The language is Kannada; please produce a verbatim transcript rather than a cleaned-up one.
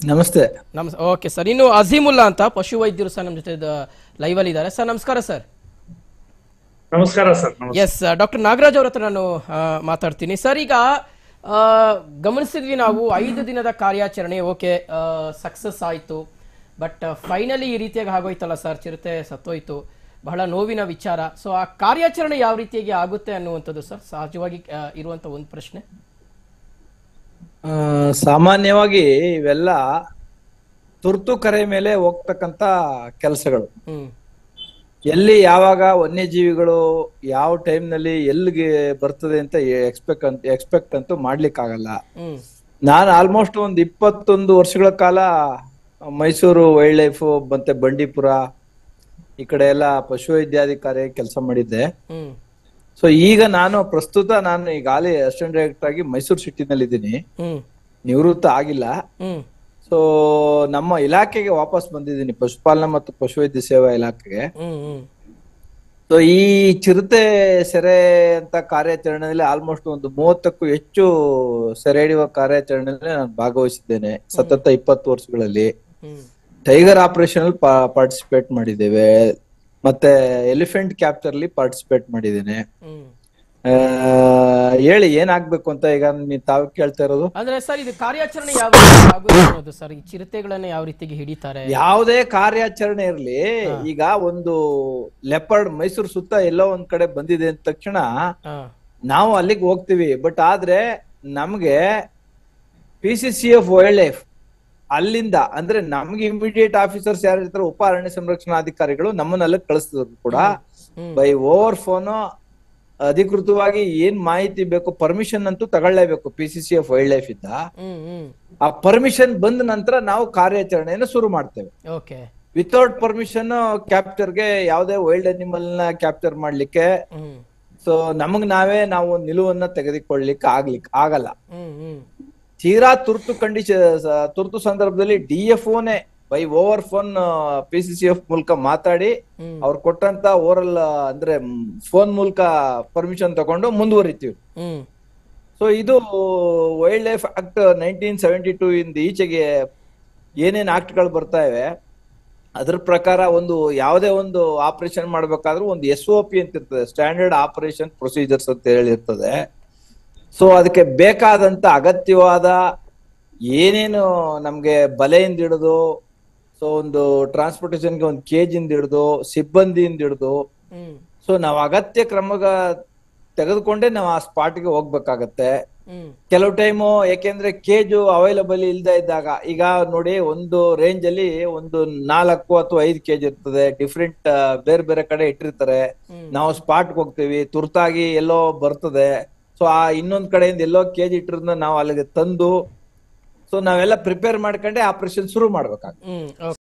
ನಮಸ್ತೆ. ನಮಸ್ ಓಕೆ ಸರ್. ಇನ್ನು ಅಜೀಮುಲ್ಲಾ ಅಂತ ಪಶು ವೈದ್ಯರು ಸರ್ ನಮ್ಮ ಜೊತೆ ಲೈವ್ ಅಲ್ಲಿ ಇದ್ದಾರೆ ಸರ್. ನಮಸ್ಕಾರ ಸರ್. ನಮಸ್ಕಾರ ಸರ್. ಎಸ್ ಡಾಕ್ಟರ್ ನಾಗರಾಜ್ ಅವ್ರ ಹತ್ರ ನಾನು ಮಾತಾಡ್ತೀನಿ ಸರ್. ಈಗ ಗಮನಿಸಿದ್ವಿ ನಾವು ಐದು ದಿನದ ಕಾರ್ಯಾಚರಣೆ ಓಕೆ ಸಕ್ಸಸ್ ಆಯ್ತು, ಬಟ್ ಫೈನಲಿ ಈ ರೀತಿಯಾಗಿ ಆಗೋಯ್ತಲ್ಲ ಸರ್, ಚಿರತೆ ಸತ್ತೋಯ್ತು, ಬಹಳ ನೋವಿನ ವಿಚಾರ. ಸೊ ಆ ಕಾರ್ಯಾಚರಣೆ ಯಾವ ರೀತಿಯಾಗಿ ಆಗುತ್ತೆ ಅನ್ನುವಂಥದ್ದು ಸರ್ ಸಹಜವಾಗಿ ಇರುವಂತ ಒಂದು ಪ್ರಶ್ನೆ. ಸಾಮಾನ್ಯವಾಗಿ ಇವೆಲ್ಲ ತುರ್ತು ಕರೆ ಮೇಲೆ ಹೋಗ್ತಕ್ಕಂತ ಕೆಲಸಗಳು. ಎಲ್ಲಿ ಯಾವಾಗ ವನ್ಯಜೀವಿಗಳು ಯಾವ ಟೈಮ್ ನಲ್ಲಿ ಎಲ್ಲಿಗೆ ಬರ್ತದೆ ಅಂತ ಎಕ್ಸ್ಪೆಕ್ಟ್ ಅಂತ ಎಕ್ಸ್ಪೆಕ್ಟ್ ಅಂತೂ ಮಾಡ್ಲಿಕ್ಕೆ ಆಗಲ್ಲ. ನಾನು ಆಲ್ಮೋಸ್ಟ್ ಒಂದು ಇಪ್ಪತ್ತೊಂದು ವರ್ಷಗಳ ಕಾಲ ಮೈಸೂರು ವೈಲ್ಡ್ ಲೈಫ್ ಮತ್ತೆ ಬಂಡೀಪುರ ಈ ಕಡೆ ಎಲ್ಲ ಪಶುವೈದ್ಯಾಧಿಕಾರಿ ಕೆಲಸ ಮಾಡಿದ್ದೆ. ಸೊ ಈಗ ನಾನು ಪ್ರಸ್ತುತ ನಾನು ಈಗಾಗಲೇ ಅಸಿಸ್ಟೆಂಟ್ ಡೈರೆಕ್ಟರ್ ಆಗಿ ಮೈಸೂರು ಸಿಟಿನಲ್ಲಿ ಇದ್ದೀನಿ, ನಿವೃತ್ತ ಆಗಿಲ್ಲ. ಸೊ ನಮ್ಮ ಇಲಾಖೆಗೆ ವಾಪಸ್ ಬಂದಿದ್ದೀನಿ, ಪಶುಪಾಲನಾ ಮತ್ತು ಪಶುವೈದ್ಯ ಸೇವಾ ಇಲಾಖೆಗೆ. ಸೊ ಈ ಚಿರತೆ ಸೆರೆ ಅಂತ ಕಾರ್ಯಾಚರಣೆಯಲ್ಲಿ ಆಲ್ಮೋಸ್ಟ್ ಒಂದು ಮೂವತ್ತಕ್ಕೂ ಹೆಚ್ಚು ಸೆರೆ ಹಿಡಿಯುವ ಕಾರ್ಯಾಚರಣೆಯಲ್ಲಿ ನಾನು ಭಾಗವಹಿಸಿದ್ದೇನೆ ಸತತ ಇಪ್ಪತ್ತು ವರ್ಷಗಳಲ್ಲಿ. ಟೈಗರ್ ಆಪರೇಷನ್ ಅಲ್ಲಿ ಪಾರ್ಟಿಸಿಪೇಟ್ ಮಾಡಿದ್ದೇವೆ, ಮತ್ತೆ ಎಲಿಫೆಂಟ್ ಕ್ಯಾಪ್ಚರ್ ಅಲ್ಲಿ ಪಾರ್ಟಿಸಿಪೇಟ್ ಮಾಡಿದ್ದೇನೆ. ಹೇಳಿ ಏನಾಗ್ಬೇಕು ಅಂತ ಈಗ ನೀವು ತಾವು ಕೇಳ್ತಾ ಇರೋದು. ಅಂದ್ರೆ ಸರ್ ಇದು ಕಾರ್ಯಾಚರಣೆ ಯಾವ ರೀತಿ ಆಗುತ್ತೆ ಸರ್, ಈ ಚಿರತೆಗಳನ್ನ ಯಾವ ರೀತಿಗೆ ಹಿಡಿತಾರೆ? ಯಾವುದೇ ಕಾರ್ಯಾಚರಣೆ ಇರ್ಲಿ, ಈಗ ಒಂದು ಲೆಪರ್ಡ್ ಮೈಸೂರು ಸುತ್ತ ಎಲ್ಲೋ ಒಂದ್ ಕಡೆ ಬಂದಿದೆ ಅಂದ ತಕ್ಷಣ ನಾವು ಅಲ್ಲಿಗೆ ಹೋಗ್ತೀವಿ. ಬಟ್ ಆದ್ರೆ ನಮ್ಗೆ P C C F wildlife ಅಲ್ಲಿಂದ ಅಂದ್ರೆ ನಮ್ಗೆ ಇಮಿಡಿಯೇಟ್ ಆಫೀಸರ್ಸ್ ಯಾರು ಇರ್ತಾರೆ, ಉಪ ಅರಣ್ಯ ಸಂರಕ್ಷಣಾಧಿಕಾರಿಗಳು ನಮ್ಮನ್ನ ಅಲ್ಲಿಗೆ ಕಳಿಸ್ತಿದ್ರು ಕೂಡ ಬೈ ಓವರ್ ಫೋನ್ ಅಧಿಕೃತವಾಗಿ ಏನ್ ಮಾಹಿತಿ ಬೇಕು ಪರ್ಮಿಷನ್ ಅಂತೂ ತಗೊಳ್ಳೇಬೇಕು P C C F wildlife ಇಂದ. ಆ ಪರ್ಮಿಷನ್ ಬಂದ ನಂತರ ನಾವು ಕಾರ್ಯಾಚರಣೆಯನ್ನು ಶುರು ಮಾಡ್ತೇವೆ. ವಿತೌಟ್ ಪರ್ಮಿಷನ್ ಕ್ಯಾಪ್ಚರ್ಗೆ ಯಾವುದೇ ವೈಲ್ಡ್ ಅನಿಮಲ್ ನ ಕ್ಯಾಪ್ಚರ್ ಮಾಡ್ಲಿಕ್ಕೆ ಸೊ ನಮಗ್ ನಾವೇ ನಾವು ನಿಲುವನ್ನ ತೆಗೆದುಕೊಳ್ಳಿಕ್ಕೆ ಆಗ್ಲಿಕ್ಕೆ ಆಗಲ್ಲ. ತೀರಾ ತುರ್ತು ಕಂಡೀಷನ್ ತುರ್ತು ಸಂದರ್ಭದಲ್ಲಿ ಡಿ ಎಫ್ ಓನೇ by over phone P C C F ಮೂಲಕ ಮಾತಾಡಿ ಅವ್ರು ಕೊಟ್ಟಂತ ಓರಲ್ ಅಂದ್ರೆ ಫೋನ್ ಮೂಲಕ ಪರ್ಮಿಷನ್ ತಗೊಂಡು ಮುಂದುವರಿತೀವಿ. ಸೊ ಇದು wildlife act nineteen seventy two ಇಂದ ಈಚೆಗೆ ಏನೇನ್ ಆಕ್ಟ್ ಗಳು ಬರ್ತಾ ಇವೆ ಅದ್ರ ಪ್ರಕಾರ ಒಂದು ಯಾವುದೇ ಒಂದು ಆಪರೇಷನ್ ಮಾಡ್ಬೇಕಾದ್ರೂ ಒಂದು ಎಸ್ ಒ ಪಿ ಅಂತ ಇರ್ತದೆ, ಸ್ಟ್ಯಾಂಡರ್ಡ್ ಆಪರೇಷನ್ ಪ್ರೊಸೀಜರ್ಸ್ ಅಂತ ಹೇಳಿರ್ತದೆ. ಸೊ ಅದಕ್ಕೆ ಬೇಕಾದಂತ ಅಗತ್ಯವಾದ ಏನೇನು ನಮ್ಗೆ ಬಲೆಯಿಂದ ಹಿಡಿದು ಸೊ ಒಂದು ಟ್ರಾನ್ಸ್ಪೋರ್ಟೇಷನ್ಗೆ ಒಂದು ಕೇಜಿಂದ ಹಿಡಿದು ಸಿಬ್ಬಂದಿಯಿಂದ ಹಿಡಿದು ಸೊ ನಾವು ಅಗತ್ಯ ಕ್ರಮಗ ತೆಗೆದುಕೊಂಡೇ ನಾವು ಆ ಸ್ಪಾಟ್ಗೆ ಹೋಗ್ಬೇಕಾಗತ್ತೆ. ಕೆಲವು ಟೈಮು ಯಾಕೆಂದ್ರೆ ಕೇಜು ಅವೈಲಬಲ್ ಇಲ್ದೇ ಇದ್ದಾಗ, ಈಗ ನೋಡಿ ಒಂದು ರೇಂಜ್ ಅಲ್ಲಿ ಒಂದು ನಾಲ್ಕು ಅಥವಾ ಐದು ಕೆಜಿ ಇರ್ತದೆ, ಡಿಫ್ರೆಂಟ್ ಬೇರೆ ಬೇರೆ ಕಡೆ ಇಟ್ಟಿರ್ತಾರೆ. ನಾವು ಸ್ಪಾಟ್ಗೆ ಹೋಗ್ತೀವಿ, ತುರ್ತಾಗಿ ಎಲ್ಲೋ ಬರ್ತದೆ, ಸೊ ಆ ಇನ್ನೊಂದ್ ಕಡೆಯಿಂದ ಎಲ್ಲೋ ಕೆಜಿ ಇಟ್ಟಿರೋದನ್ನ ನಾವು ಅಲ್ಲಿಗೆ ತಂದು ಸೊ ನಾವೆಲ್ಲ ಪ್ರಿಪೇರ್ ಮಾಡ್ಕೊಂಡೆ ಆಪರೇಷನ್ ಶುರು ಮಾಡ್ಬೇಕಾಗ್ತದೆ.